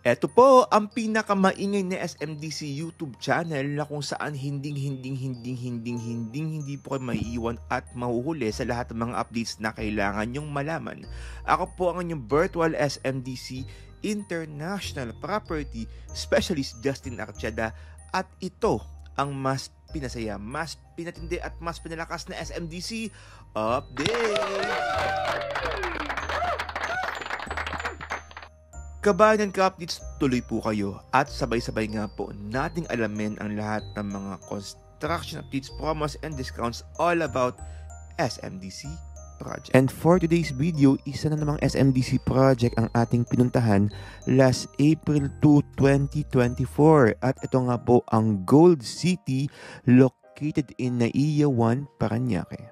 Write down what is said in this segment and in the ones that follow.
Eto po ang pinakamaingay na SMDC YouTube channel na kung saan hindi po kayo maiiwan at mahuhuli sa lahat ng mga updates na kailangan nyong malaman. Ako po ang inyong virtual SMDC International Property Specialist Justin Archada at ito ang mas pinasaya, mas pinatindi at mas pinalakas na SMDC Update! Kabayan ka-updates, tuloy po kayo at sabay-sabay nga po nating alamin ang lahat ng mga construction updates, promos, and discounts all about SMDC project. And for today's video, isa na namang SMDC project ang ating pinuntahan last April 2, 2024. At ito nga po ang Gold City located in Naiya 1, Parañaque.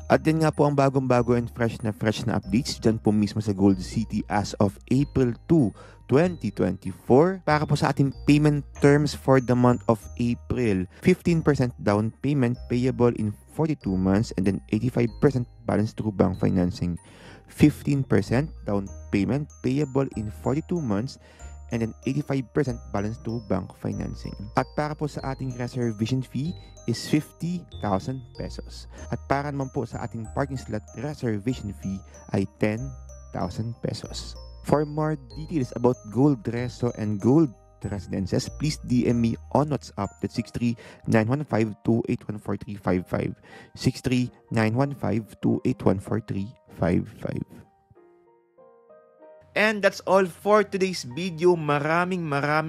At yan nga po ang bagong-bago and fresh na updates dyan po mismo sa Gold City as of April 2, 2024. Para po sa ating payment terms for the month of April, 15% down payment payable in 42 months and then 85% balance through bank financing. 15% down payment payable in 42 months and then 85% balance through bank financing. At para po sa ating reservation fee is 50,000 pesos. At para naman po sa ating parking slot reservation fee ay 10,000 pesos. For more details about Gold Resto and Gold Residences, please DM me on WhatsApp at 63-915-2814355. 63-915-2814355. And that's all for today's video. Maraming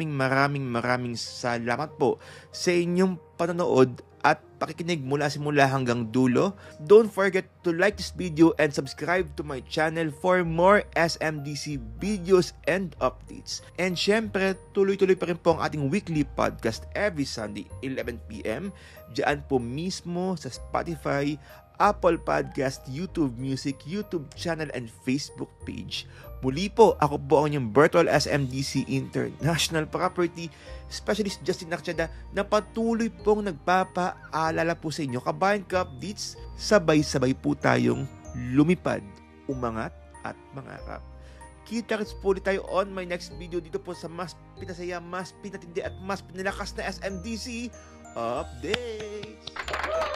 salamat po sa inyong panonood at pakikinig mula simula hanggang dulo. Don't forget to like this video and subscribe to my channel for more SMDC videos and updates. And syempre, tuloy-tuloy pa rin po ang ating weekly podcast every Sunday, 11 PM. Diyan po mismo sa Spotify, Apple Podcast, YouTube Music, YouTube channel, and Facebook page. Muli po, ako po ang inyong virtual SMDC International Property Specialist Justin Nakchada na patuloy pong nagpapaalala po sa inyo, kabayan ka updates, sabay-sabay po tayong lumipad, umangat at mangarap. Kita-kits po ulit tayo on my next video dito po sa mas pinasaya, mas pinatindi at mas pinalakas na SMDC updates.